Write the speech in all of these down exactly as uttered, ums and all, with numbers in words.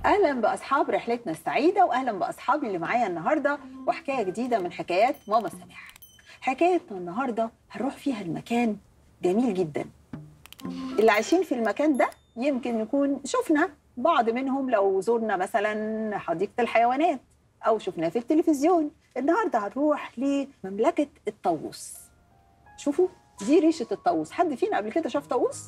اهلا باصحاب رحلتنا السعيده، واهلا باصحابي اللي معايا النهارده وحكايه جديده من حكايات ماما سماح. حكايتنا النهارده هنروح فيها المكان جميل جدا. اللي عايشين في المكان ده يمكن نكون شفنا بعض منهم لو زورنا مثلا حديقه الحيوانات او شفناه في التلفزيون. النهارده هنروح لمملكه الطاووس. شوفوا دي ريشه الطاووس. حد فينا قبل كده شاف طاووس؟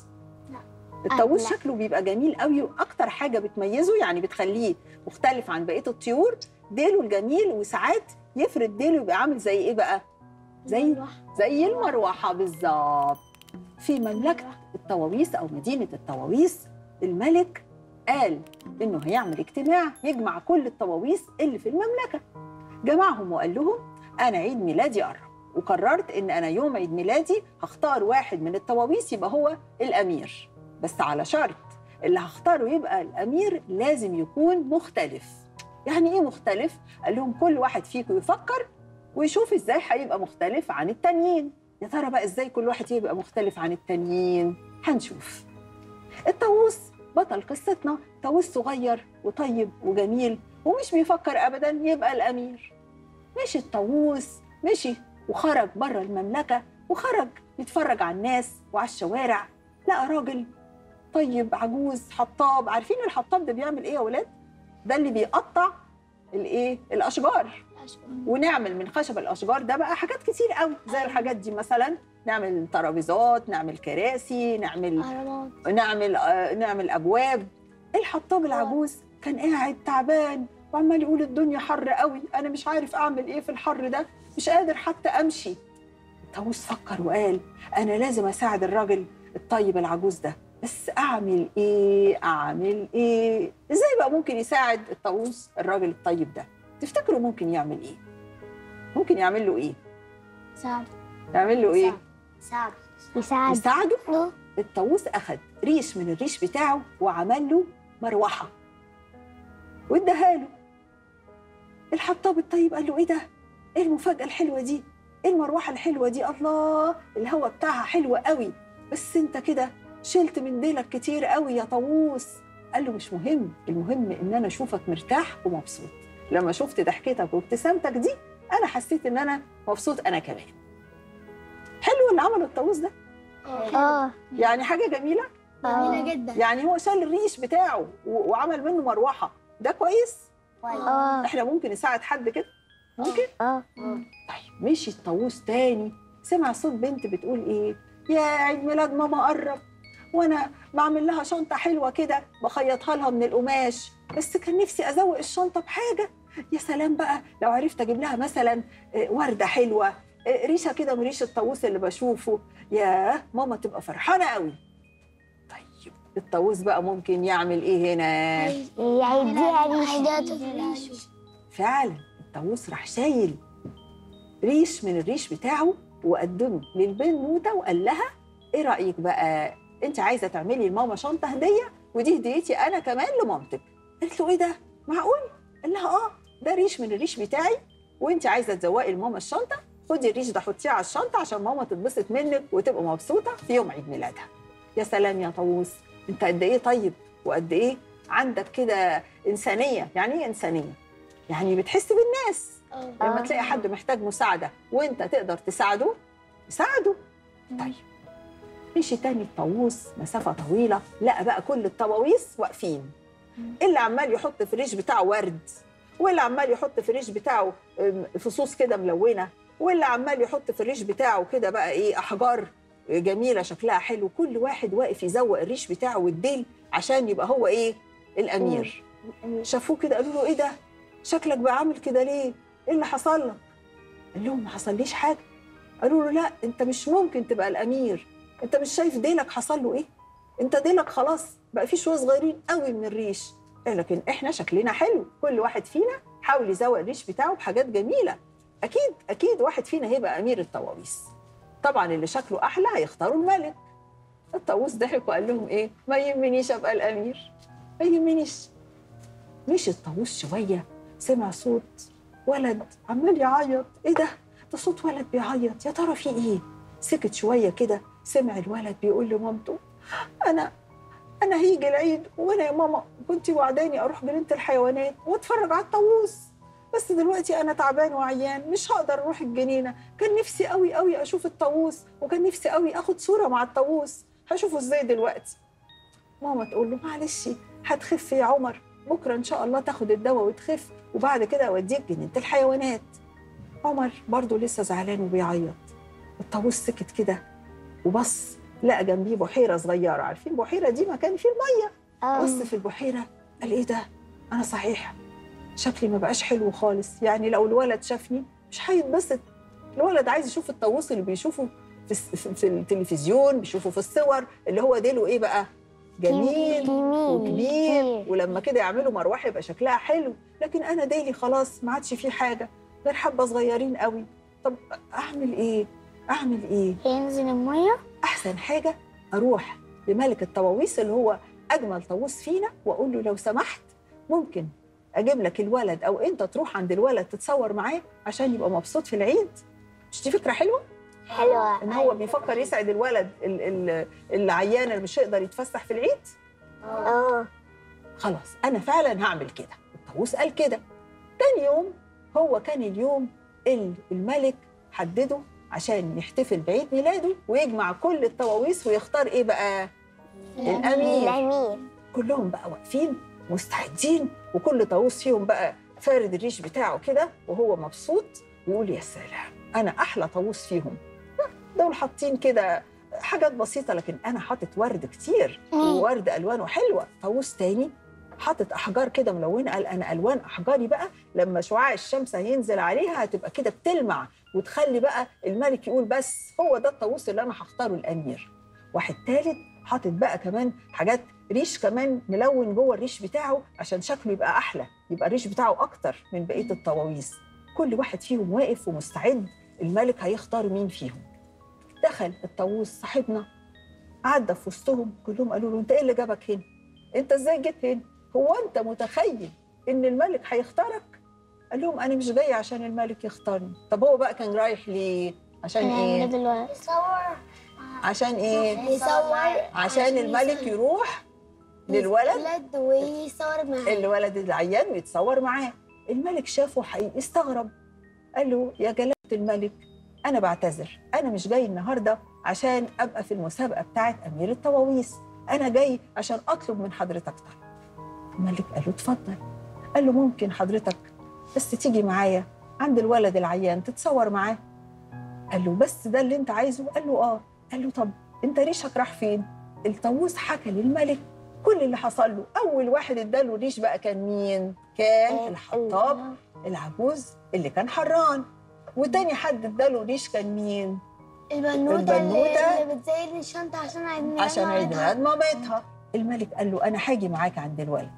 الطاووس شكله بيبقى جميل قوي، واكتر حاجه بتميزه يعني بتخليه مختلف عن بقيه الطيور ديله الجميل، وساعات يفرد ديله يبقى عامل زي ايه بقى؟ زي زي المروحه بالظبط. في مملكه الطواويس او مدينه الطواويس الملك قال انه هيعمل اجتماع يجمع كل الطواويس اللي في المملكه. جمعهم وقال لهم انا عيد ميلادي قرب، وقررت ان انا يوم عيد ميلادي هختار واحد من الطواويس يبقى هو الامير، بس على شرط اللي هختاره يبقى الامير لازم يكون مختلف. يعني ايه مختلف؟ قال لهم كل واحد فيكم يفكر ويشوف ازاي هيبقى مختلف عن التانيين. يا ترى بقى ازاي كل واحد يبقى مختلف عن التانيين؟ هنشوف. الطاووس بطل قصتنا طاووس صغير وطيب وجميل ومش بيفكر ابدا يبقى الامير. مشي الطاووس مشي وخرج بره المملكه، وخرج يتفرج على الناس وعلى الشوارع. لقى راجل طيب عجوز حطاب. عارفين الحطاب ده بيعمل ايه يا ولاد؟ ده اللي بيقطع الايه؟ الاشجار. ونعمل من خشب الاشجار ده بقى حاجات كتير قوي زي الحاجات دي، مثلا نعمل ترابيزات، نعمل كراسي، نعمل نعمل آه نعمل ابواب. الحطاب العجوز كان قاعد تعبان وعمال يقول الدنيا حر قوي، انا مش عارف اعمل ايه في الحر ده، مش قادر حتى امشي. الطاووس فكر وقال انا لازم اساعد الراجل الطيب العجوز ده، بس اعمل ايه؟ اعمل ايه؟ ازاي بقى ممكن يساعد الطاووس الراجل الطيب ده؟ تفتكروا ممكن يعمل ايه؟ ممكن يعمل له ايه؟ يساعده. يعمل له ايه؟ يساعده. يساعده. يساعده؟ الطاووس اخذ ريش من الريش بتاعه وعمل له مروحه واداها له. الحطاب الطيب قال له ايه ده؟ ايه المفاجاه الحلوه دي؟ ايه المروحه الحلوه دي؟ الله، الهوا بتاعها حلو قوي، بس انت كده شلت من ديلك كتير قوي يا طاووس. قال له مش مهم، المهم ان انا اشوفك مرتاح ومبسوط. لما شفت ضحكتك وابتسامتك دي انا حسيت ان انا مبسوط انا كمان. حلو اللي عمله الطاووس ده؟ اه يعني حاجه جميله؟ جميلة جدا. يعني هو شال الريش بتاعه وعمل منه مروحه، ده كويس؟ اه احنا ممكن نساعد حد كده؟ ممكن؟ اه طيب مشي الطاووس تاني، سمع صوت بنت بتقول ايه؟ يا عيد ميلاد ماما قرب، وانا بعمل لها شنطه حلوه كده بخيطها لها من القماش، بس كان نفسي ازوق الشنطه بحاجه. يا سلام بقى لو عرفت اجيب لها مثلا ورده حلوه، ريشه كده من ريش الطاووس اللي بشوفه، يا ماما تبقى فرحانه قوي. طيب الطاووس بقى ممكن يعمل ايه هنا؟ يعيديها ريش. فعلا الطاووس راح شايل ريش من الريش بتاعه وقدمه للبنوته وقال لها ايه رايك بقى؟ انت عايزه تعملي لماما شنطه هديه، ودي هديتي انا كمان لمامتك. قالت له ايه ده؟ معقول؟ قال لها اه ده ريش من الريش بتاعي، وانت عايزه تزوقي لماما الشنطه، خدي الريش ده حطيه على الشنطه عشان ماما تتبسط منك وتبقى مبسوطه في يوم عيد ميلادها. يا سلام يا طاووس، انت قد ايه طيب وقد ايه عندك كده انسانيه. يعني ايه انسانيه؟ يعني بتحس بالناس. لما تلاقي حد محتاج مساعده وانت تقدر تساعده ساعده. طيب مشي تاني الطاووس مسافه طويله، لقى بقى كل الطواويس واقفين، اللي عمال يحط في الريش بتاعه ورد، واللي عمال يحط في الريش بتاعه فصوص كده ملونه، واللي عمال يحط في الريش بتاعه كده بقى ايه احجار جميله شكلها حلو. كل واحد واقف يزوق الريش بتاعه والديل عشان يبقى هو ايه؟ الامير. شافوه كده قالوا له ايه ده؟ شكلك بقى عامل كده ليه؟ ايه اللي حصل لك؟ قال لهم ما حصليش حاجه. قالوا له لا انت مش ممكن تبقى الامير، انت مش شايف ديلك حصل له ايه؟ انت ديلك خلاص بقى فيه شويه صغيرين قوي من الريش، لكن احنا شكلنا حلو، كل واحد فينا حاول يزوق الريش بتاعه بحاجات جميله. اكيد اكيد واحد فينا هيبقى امير الطواويس. طبعا اللي شكله احلى هيختاروا الملك. الطاووس ضحك وقال لهم ايه؟ ما يهمنيش ابقى الامير، ما يهمنيش. مشي الطاووس شويه سمع صوت ولد عمال يعيط. ايه ده؟ ده صوت ولد بيعيط، يا ترى في ايه؟ سكت شويه كده سمع الولد بيقول لمامته انا انا هيجي العيد وانا يا ماما كنت وعداني اروح جنينه الحيوانات واتفرج على الطاووس، بس دلوقتي انا تعبان وعيان مش هقدر اروح الجنينه. كان نفسي قوي قوي اشوف الطاووس، وكان نفسي قوي اخد صوره مع الطاووس، هشوفه ازاي دلوقتي؟ ماما تقول له معلش هتخف يا عمر، بكره ان شاء الله تاخد الدواء وتخف، وبعد كده اوديك جنينه الحيوانات. عمر برضه لسه زعلان وبيعيط. الطاووس سكت كده وبص لقى جنبيه بحيره صغيره، عارفين البحيره دي مكان فيه الميه. اه بص في البحيره قال ايه ده؟ انا صحيح شكلي ما بقاش حلو خالص، يعني لو الولد شافني مش هيتبسط. الولد عايز يشوف الطاووس اللي بيشوفه في, في, في التلفزيون، بيشوفه في الصور، اللي هو ديله ايه بقى؟ جميل وكبير، ولما كده يعملوا مروحه يبقى شكلها حلو. لكن انا ديلي خلاص ما عادش فيه حاجه غير حبه صغيرين قوي. طب اعمل ايه؟ اعمل ايه؟ ينزل الميه. احسن حاجه اروح لملك الطواويس اللي هو اجمل طاووس فينا، واقول له لو سمحت ممكن اجيب لك الولد او انت تروح عند الولد تتصور معاه عشان يبقى مبسوط في العيد. مش دي فكره حلوه؟ حلوه. ان هو بيفكر يسعد الولد العيان اللي مش هيقدر يتفسح في العيد. اه خلاص انا فعلا هعمل كده. الطاووس قال كده. تاني يوم هو كان اليوم اللي الملك حدده عشان يحتفل بعيد ميلاده ويجمع كل الطواويس ويختار ايه بقى؟ الامير. الامير. كلهم بقى واقفين مستعدين، وكل طاووس فيهم بقى فارد الريش بتاعه كده وهو مبسوط ويقول يا سلام انا احلى طاووس فيهم. دول حاطين كده حاجات بسيطه، لكن انا حاطط ورد كتير وورد الوانه حلوه. طاووس تاني حاطط احجار كده ملونه، قال انا الوان احجاري بقى لما شعاع الشمس هينزل عليها هتبقى كده بتلمع وتخلي بقى الملك يقول بس هو ده الطاووس اللي انا هختاره الامير. واحد تالت حاطط بقى كمان حاجات ريش كمان ملون جوه الريش بتاعه عشان شكله يبقى احلى، يبقى الريش بتاعه اكتر من بقيه الطواويس. كل واحد فيهم واقف ومستعد الملك هيختار مين فيهم. دخل الطاووس صاحبنا عدى في وسطهم، كلهم قالوا له انت ايه اللي جابك هنا؟ انت ازاي جيت هنا؟ هو انت متخيل ان الملك هيختارك؟ قال لهم انا مش جاي عشان الملك يختارني. طب هو بقى كان رايح ليه؟ عشان ايه؟ يصور. عشان ايه؟ يصور عشان الملك يروح للولد الولد ويصور معاه، الولد العيان ويتصور معاه. الملك شافه حقيقي استغرب، قال له يا جلالة الملك أنا بعتذر، أنا مش جاي النهاردة عشان أبقى في المسابقة بتاعت أمير الطواويس، أنا جاي عشان أطلب من حضرتك طلب. الملك قال له اتفضل. قال له ممكن حضرتك بس تيجي معايا عند الولد العيان تتصور معاه؟ قال له بس ده اللي أنت عايزه؟ قال له آه. قال له طب أنت ريشك راح فين؟ الطاووس حكى للملك كل اللي حصل له. أول واحد اداله الريش بقى كان مين؟ كان الحطاب العجوز اللي كان حران. وتاني حد اداله ريش كان مين؟ البنوتة, البنوتة اللي بتزين الشنطة عشان عيد ميلاد عشان عيد ميلاد مامتها. الملك قال له أنا هاجي معاك عند الولد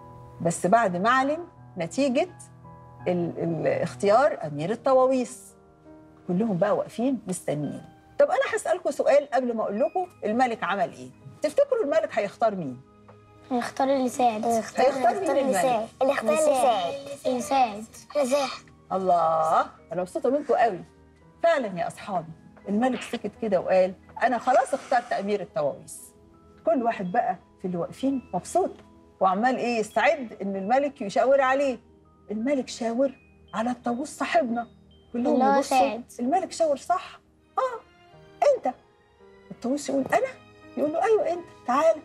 بس بعد ما أعلن نتيجة ال ال اختيار أمير الطواويس. كلهم بقى واقفين مستنيين. طب أنا هسألكم سؤال قبل ما أقول لكم الملك عمل إيه؟ تفتكروا الملك هيختار مين؟ هيختار اللي يساعد. هيختار مين الملك؟ اللي يختار اللي يساعد. اللي يساعد. يساعد. الله، أنا مبسوطة منكم قوي. فعلا يا أصحابي الملك سكت كده وقال أنا خلاص اخترت أمير الطواويس. كل واحد بقى في اللي واقفين مبسوط وعمال إيه يستعد إن الملك يشاور عليه. الملك شاور على الطاووس صاحبنا، كلهم يبصوا الملك شاور صح. آه أنت. الطاووس يقول أنا؟ يقول له أيوه أنت، تعال.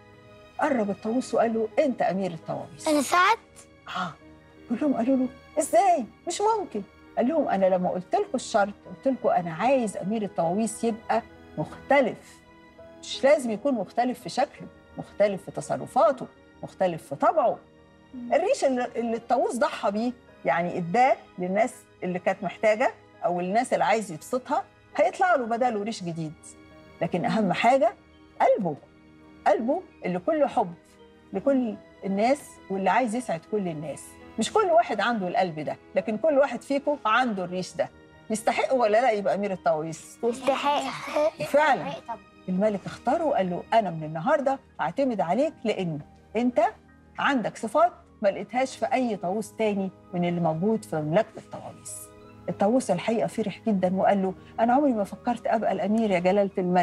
قرب الطاووس وقال له أنت أمير الطواويس. أنا سعد؟ آه. كلهم قالوا له ازاي؟ مش ممكن. قال لهم انا لما قلت لكم الشرط قلت لكم انا عايز امير الطواويس يبقى مختلف، مش لازم يكون مختلف في شكله، مختلف في تصرفاته، مختلف في طبعه. الريش اللي الطاووس ضحى بيه يعني اداه للناس اللي كانت محتاجه او الناس اللي عايز يبسطها، هيطلع له بداله ريش جديد. لكن اهم حاجه قلبه، قلبه اللي كله حب لكل الناس واللي عايز يسعد كل الناس. مش كل واحد عنده القلب ده، لكن كل واحد فيكم عنده الريش ده. يستحق ولا لا يبقى أمير الطواويس؟ يستحق فعلا. الملك اختاره وقال له أنا من النهارده أعتمد عليك لأن أنت عندك صفات ما لقيتهاش في أي طاووس تاني من اللي موجود في مملكة الطواويس. الطاووس الحقيقة فرح جدا وقال له أنا عمري ما فكرت أبقى الأمير يا جلالة الملك،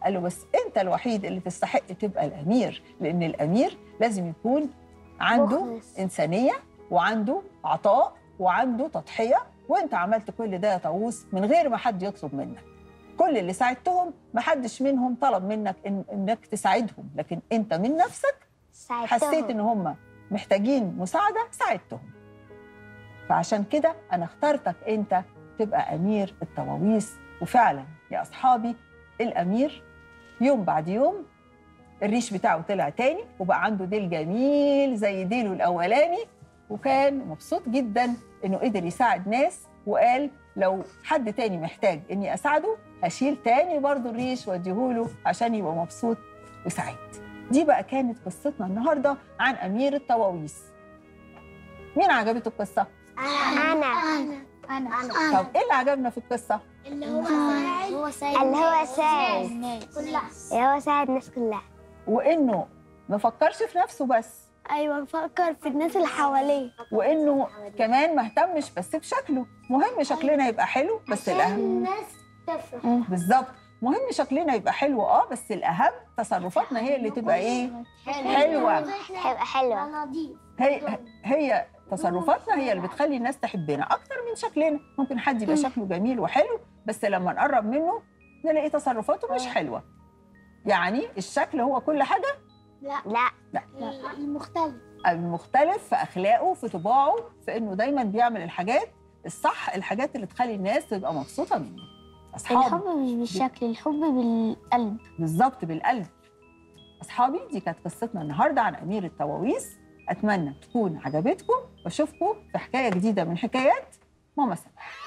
قال له بس انت الوحيد اللي تستحق تبقى الامير، لان الامير لازم يكون عنده مخلص. انسانيه وعنده عطاء وعنده تضحيه، وانت عملت كل ده يا طاووس من غير ما حد يطلب منك. كل اللي ساعدتهم ما حدش منهم طلب منك إن انك تساعدهم، لكن انت من نفسك ساعدتهم. حسيت ان هم محتاجين مساعده ساعدتهم. فعشان كده انا اخترتك انت تبقى امير الطواويس. وفعلا يا اصحابي الامير يوم بعد يوم الريش بتاعه طلع تاني وبقى عنده ديل جميل زي ديله الاولاني، وكان مبسوط جدا انه قدر يساعد ناس، وقال لو حد تاني محتاج اني اساعده هشيل تاني برضه الريش واديهوله عشان يبقى مبسوط وسعيد. دي بقى كانت قصتنا النهارده عن امير الطواويس. مين عجبته القصه؟ أنا أنا أنا طب ايه اللي عجبنا في القصه؟ اللي هو ساعد هو ساعد اللي هو ساعد اللي هو ساعد الناس كلها. وانه ما فكرش في نفسه بس، أيوة بفكر في الناس اللي حواليه، وانه كمان ما اهتمش بس بشكله. مهم شكلنا يبقى حلو بس الاهم الناس تفرح. بالظبط، مهم شكلنا يبقى حلو اه بس الاهم تصرفاتنا هي اللي تبقى ايه؟ حلوه. هيبقى حلوة. هي هي تصرفاتنا هي اللي بتخلي الناس تحبنا اكتر من شكلنا. ممكن حد يبقى شكله جميل وحلو بس لما نقرب منه نلاقي تصرفاته مش حلوه. يعني الشكل هو كل حاجه؟ لا لا لا، المختلف المختلف في اخلاقه، في طباعه، في انه دايما بيعمل الحاجات الصح، الحاجات اللي تخلي الناس تبقى مبسوطه منه. اصحابي الحب مش بالشكل، الحب بالقلب. بالظبط بالقلب. اصحابي دي كانت قصتنا النهارده عن امير الطواويس. اتمنى تكون عجبتكم واشوفكم في حكايه جديده من حكايات ماما سماح.